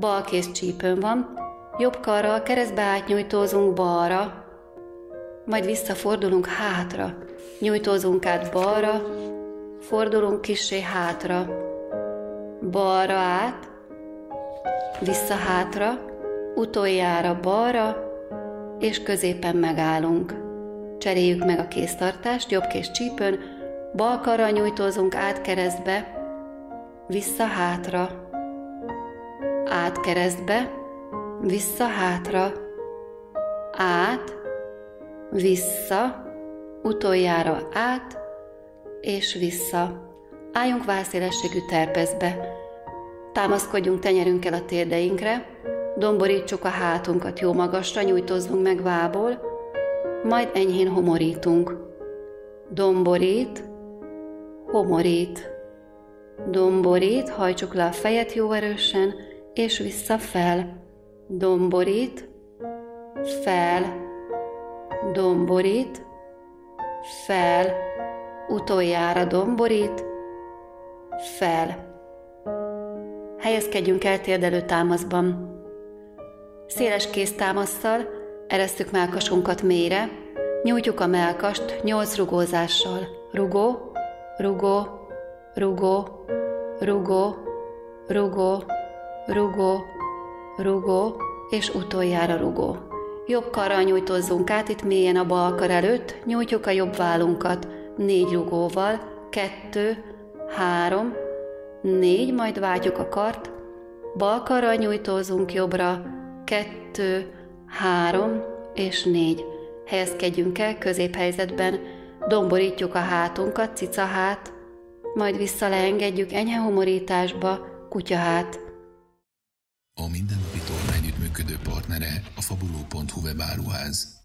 bal kéz csípőn van, jobb karral keresztbe átnyújtózunk balra, majd visszafordulunk hátra, nyújtózunk át balra, fordulunk kissé hátra, balra át, vissza hátra, utoljára balra, és középen megállunk. Cseréljük meg a kéztartást, jobb kéz csípőn, bal karral nyújtózunk át keresztbe, vissza hátra, át keresztbe, vissza hátra, át, vissza, utoljára át, és vissza. Álljunk válszélességű terpeszbe. Támaszkodjunk tenyerünkkel a térdeinkre, domborítsuk a hátunkat jó magasra, nyújtózzunk meg vából, majd enyhén homorítunk. Domborít, homorít. Domborít, hajtsuk le a fejet jó erősen, és vissza fel. Domborít, fel. Domborít, fel. Utoljára domborít, fel. Helyezkedjünk el térdelő támaszban. Széles kéztámasszal eresztjük mellkasunkat mélyre, nyújtjuk a mellkast 8 rugózással. Rugó, rugó, rugó, rugó, rugó, rugó, rugó, és utoljára rugó. Jobb karral nyújtózzunk át itt mélyen a bal kar előtt, nyújtjuk a jobb vállunkat 4 rugóval, 2, 3, 4, majd váltjuk a kart, bal karral nyújtózunk jobbra, 2, 3 és 4. Helyezkedjünk el középhelyzetben, domborítjuk a hátunkat, cicahát, majd vissza leengedjük enyhe homorításba, kutyahát. A mindennapi torna együttműködő partnere a Fabuló.hu webáruház.